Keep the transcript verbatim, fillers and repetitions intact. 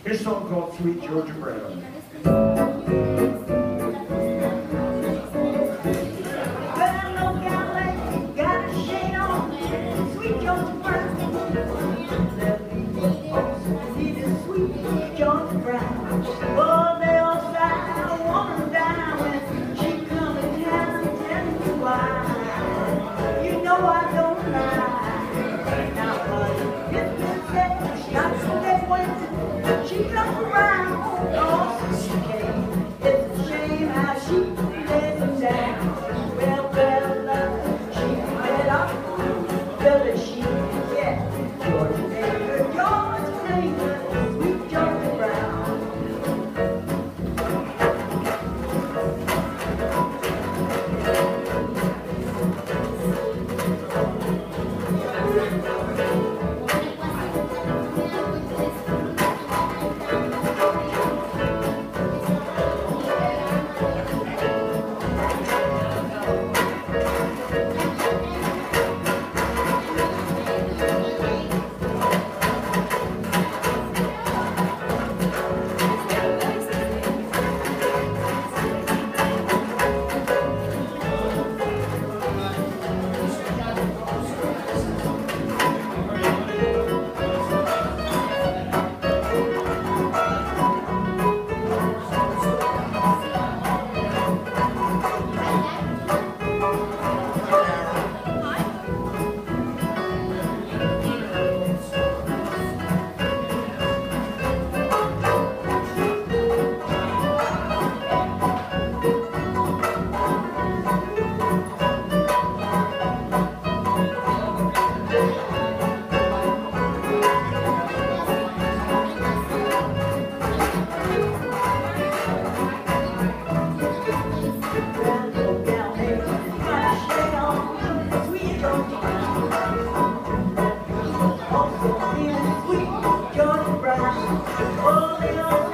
Here's a song called Sweet Georgia Brown. Oh, they all sigh, I wanna die when she come in town and tell me why. You know I don't lie. Now, honey, if you say she got some that way, she comes around. Oh, she came. It's a shame how she let me down. Well, well, love, she let up. Well, she, yeah, Georgia neighbor, Georgia neighbor, sweet Georgia Brown. Oh,